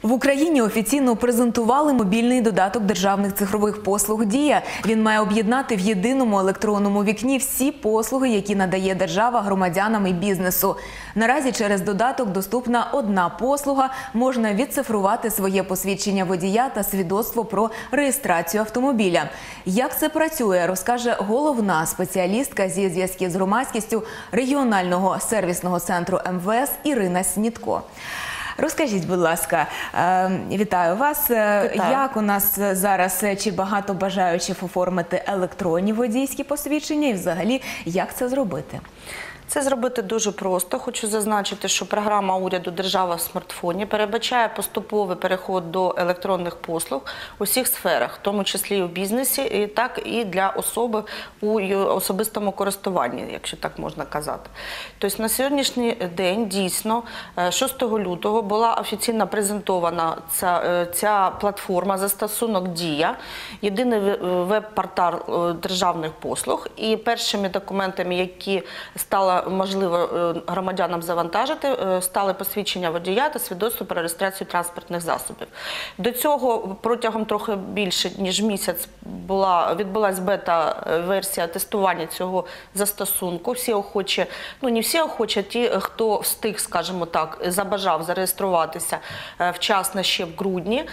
В Україні офіційно презентували мобільний додаток державних цифрових послуг «Дія». Він має об'єднати в єдиному електронному вікні всі послуги, які надає держава громадянам і бізнесу. Наразі через додаток доступна одна послуга – можна відцифрувати своє посвідчення водія та свідоцтво про реєстрацію автомобіля. Як це працює, розкаже головна спеціалістка зі зв'язків з громадськістю регіонального сервісного центру МВС Ірина Снітко. Розкажіть, будь ласка, вітаю вас. Вітаю. Як у нас зараз, чи багато бажаючих оформити електронні водійські посвідчення і взагалі, як це зробити? Це зробити дуже просто. Хочу зазначити, що програма уряду «Держава в смартфоні» передбачає поступовий переход до електронних послуг у всіх сферах, в тому числі і в бізнесі, так і для особи у особистому користуванні, якщо так можна казати. Тобто на сьогоднішній день дійсно 6 лютого була офіційно презентована ця платформа, застосунок «Дія», єдиний веб-портал державних послуг, і першими документами, які стало можливо громадянам завантажити, стали посвідчення водія та свідоцтво про реєстрацію транспортних засобів. До цього протягом трохи більше ніж місяць відбулась бета-версія тестування цього застосунку. Всі охочі, ну не всі охочі, а ті, хто встиг, скажімо так, забажав зареєструватися вчасно ще в грудні,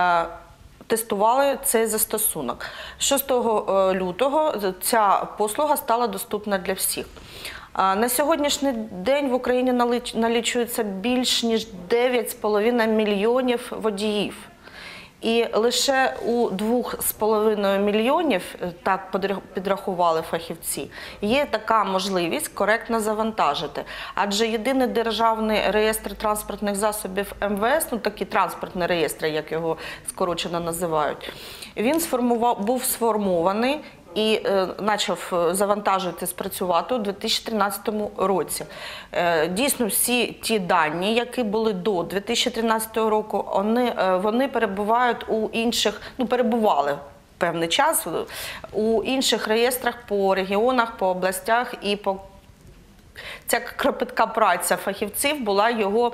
тестували цей застосунок. 6 лютого ця послуга стала доступна для всіх. На сьогоднішній день в Україні налічується більш ніж 9,5 мільйонів водіїв. І лише у 2,5 мільйонів, так підрахували фахівці, є така можливість коректно завантажити. Адже єдиний державний реєстр транспортних засобів МВС, ну такі транспортні реєстри, як його скорочено називають, він був сформований і почав завантажуватись, працювати у 2013 році. Дійсно, всі ті дані, які були до 2013 року, вони перебувають у інших, ну перебували певний час у інших реєстрах по регіонах, по областях і по. Ця кропітка праця фахівців була його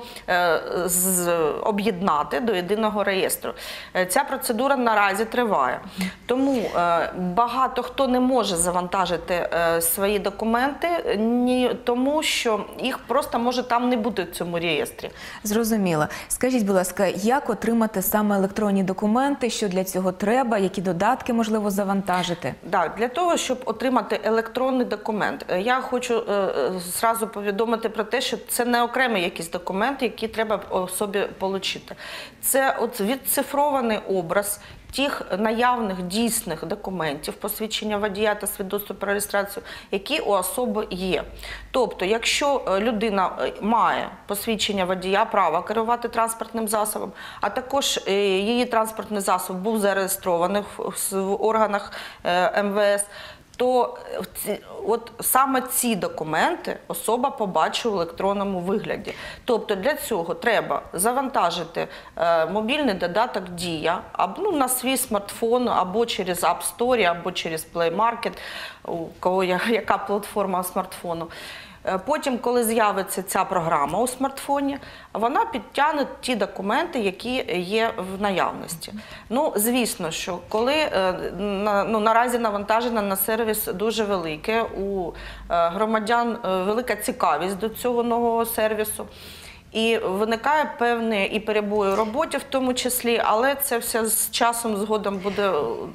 об'єднати до єдиного реєстру. Ця процедура наразі триває. Тому багато хто не може завантажити свої документи, тому що їх просто може там не бути в цьому реєстрі. Зрозуміло. Скажіть, будь ласка, як отримати саме електронні документи, що для цього треба, які додатки можливо завантажити? Так, для того, щоб отримати електронний документ, я хочу зразу повідомити про те, що це не окремий якийсь документ, який треба особі отримати. Це от відцифрований образ тих наявних дійсних документів, посвідчення водія та свідоцтво про реєстрацію, які у особи є. Тобто, якщо людина має посвідчення водія, право керувати транспортним засобом, а також її транспортний засіб був зареєстрований в органах МВС, то от саме ці документи особа побачить в електронному вигляді. Тобто для цього треба завантажити мобільний додаток «Дія» на свій смартфон, або через App Store, або через Play Market, у кого яка платформа смартфону. Потім, коли з'явиться ця програма у смартфоні, вона підтягне ті документи, які є в наявності. Ну, звісно, що коли наразі навантаження на сервіс дуже велике, у громадян велика цікавість до цього нового сервісу, і виникає певні і перебої у роботі в тому числі, але це все з часом згодом буде.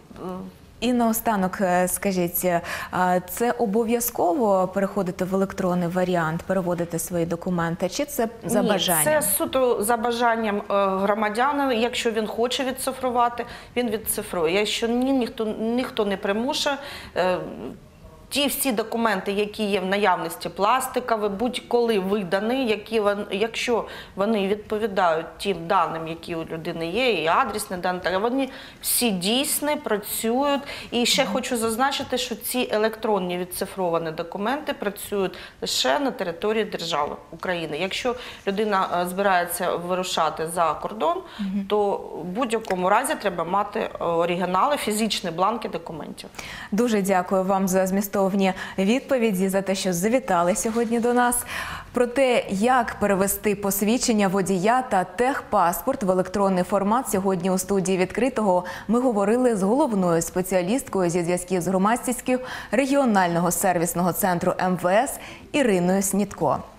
І наостанок скажіть, це обов'язково переходити в електронний варіант, переводити свої документи, чи це за бажанням? Ні, це суто за бажанням громадянина. Якщо він хоче відцифрувати, він відцифрує. Якщо ні, ніхто не примушує. Ті всі документи, які є в наявності, пластикові, будь-коли видані, якщо вони відповідають тим даним, які у людини є, і адресні дані, вони всі дійсні, працюють. І ще хочу зазначити, що ці електронні відцифровані документи працюють лише на території держави України. Якщо людина збирається вирушати за кордон, то в будь-якому разі треба мати оригінали, фізичні бланки документів. Дуже дякую вам за змістовну змістовні відповіді, за те, що завітали сьогодні до нас. Про те, як перевести посвідчення водія та техпаспорт в електронний формат, сьогодні у студії «Відкритого» ми говорили з головною спеціалісткою зі зв'язків з громадськістю регіонального сервісного центру МВС Іриною Снітко.